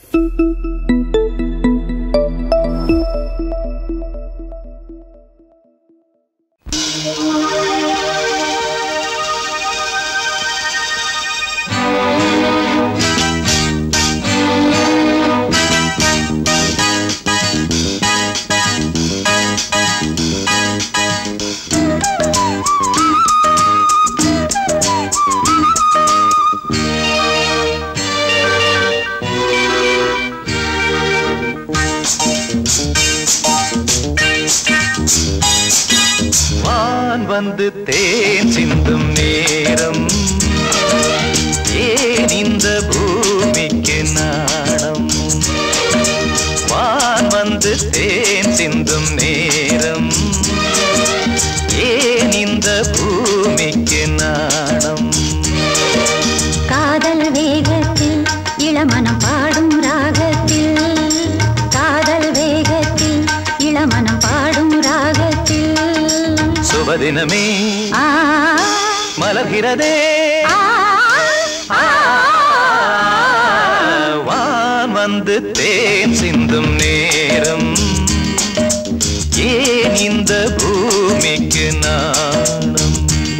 வந்து தேன் சிந்தும் நேரம் ஏன் இந்த பூமிக்கு நாணம் வான் வந்து தேன் சிந்தும் நேரம் ஏன் இந்த பூமிக்கு நாணம் காதல் வேகத்தில் இளமனம் பாடும் ராகத்தில் காதல் வேகத்தில் இளமனம் பாடும் ராகத்தில் சுபதினமே மலர்கிறதே வான் வந்து தேன் சிந்தும் நேரம் ஏன் இந்த பூமிக்கு நாணம்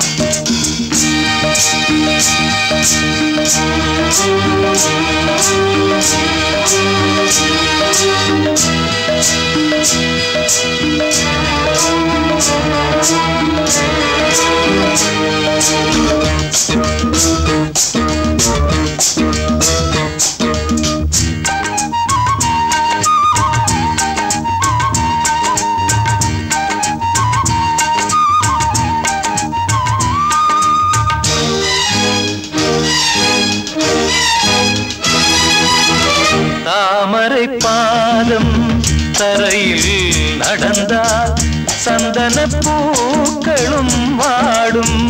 தாமரை பாதம் தரையில் நடந்தால் சந்தன பூக்களும் வாடும்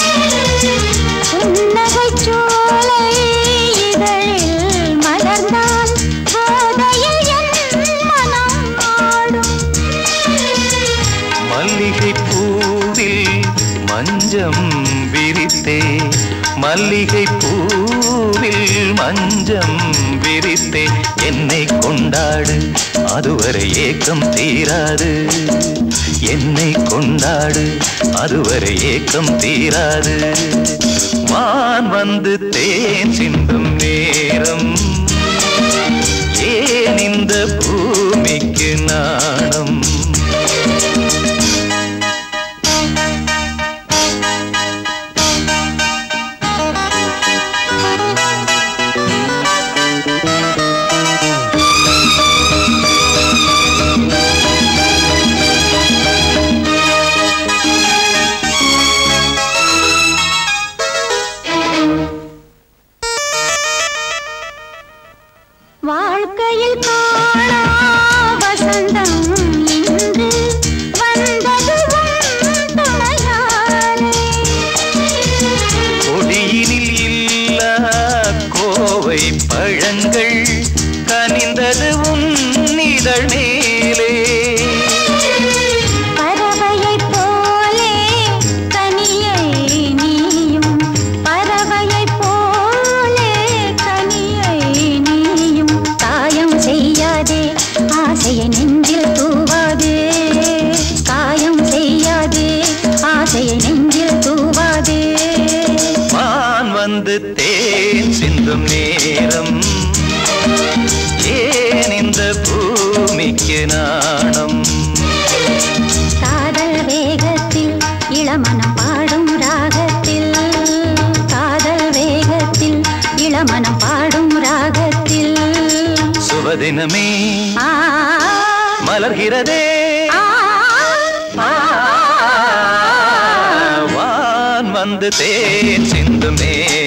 புன்னகைச்சோலை இதழில் மலர்ந்தால் போதையில் என் மனம் ஆடும் மல்லிகை பூவில் மஞ்சம் விரித்தே மல்லிகை பூவில் மஞ்சம் விரித்தே என்னை கொண்டாடு அதுவரை ஏக்கம் தீராது என்னை கொண்டாடு அதுவரை ஏக்கம் தீராது வான் வந்து தேன் சிந்தும் நேரம் ஏன் இந்த பூமிக்கு நாணம் வாழ்க்கையில் காணா வசந்தம் இன்று வந்தது துணையாலே கொடியினில் இல்ல கோவை பழங்கள் கனிந்தது உன் இதழ் மேலே பறவையைப் போலே கனியை நீயும் பறவையைப் போலே கனியை நீயும் காயம் செய்யாதே ஆசையை நெஞ்சில் தூவாதே காயம் செய்யாதே ஆசையை நெஞ்சில் தூவாதே வான் வந்து தேன் சிந்தும் நேரம் ஏன் இந்த பூமிக்கு நாணம் காதல் வேகத்தில் இளமனம் பாடும் ராகத்தில் காதல் வேகத்தில் இளமனம் பாடும் ராகத்தில் சுபதினமே மலர்கிறதே வான் வந்து தேன் சிந்தும் நேரம்